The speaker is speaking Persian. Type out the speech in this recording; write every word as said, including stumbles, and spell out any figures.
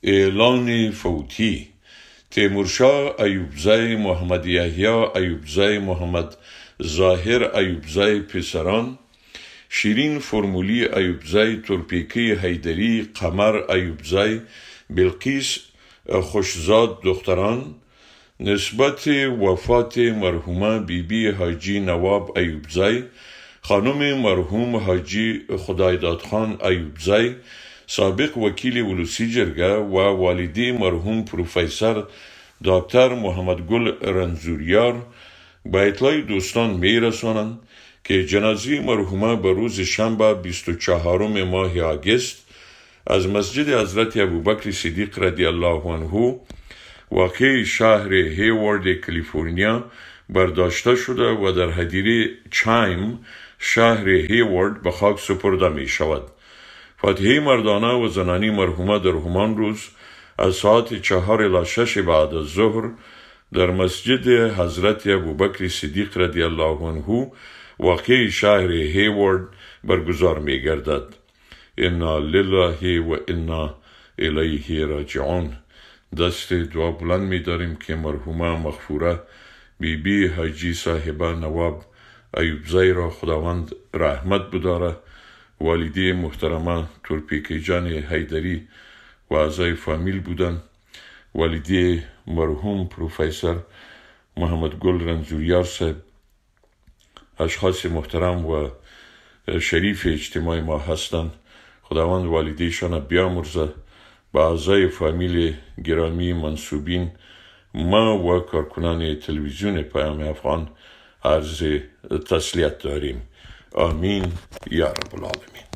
اعلان فوتی: تیمورشاه ایوبزی، محمد یحیی ایوبزی، محمد ظاهر ایوبزی پسران، شیرین فرمولی ایوبزی، تورپیکی حیدری، قمر ایوبزی، بلقیس خوشزاد دختران، نسبت وفات مرحومه بی بی حاجی نواب ایوبزی، خانم مرحوم حاجی خدایدادخان ایوبزی، سابق وکیل ولوسی جرگه و والدی مرحوم پروفسور دکتر محمد گل رنزوریار به اطلاع دوستان می رسانند که جنازه مرحومه به روز شنبه بیست و چهارم ماه آگوست از مسجد حضرت ابوبکر صدیق رضی الله عنه واقع شهر هیوارد کالیفرنیا برداشته شده و در هدیره چایم شهر هیوارد به خاک سپرده می شود. فاتحه مردانه و زنانی مرحومه در همان روز از ساعت چهار الی شش بعد از ظهر در مسجد حضرت ابوبکر صدیق رضی الله عنه واقع شهر هیوارد برگزار می گردد. انا لله و انا الیه راجعون. دست دعا بلند می داریم که مرحومه مغفوره بی بی حاجی صاحبه نواب ایوبزی را خداوند رحمت بداره، والدی محترمه تورپیکی جان حیدری و اعضای فامیل بودن، والدی مرحوم پروفسور محمد گل رنزوریار صاحب، اشخاص محترم و شریف اجتماع ما هستند. خداوند والدیشان بیامرزه. با اعضای فامیل گرامی منصوبین ما و کارکنان تلویزیون پیام افغان عرض تسلیت داریم. آمین یا رب العالمین.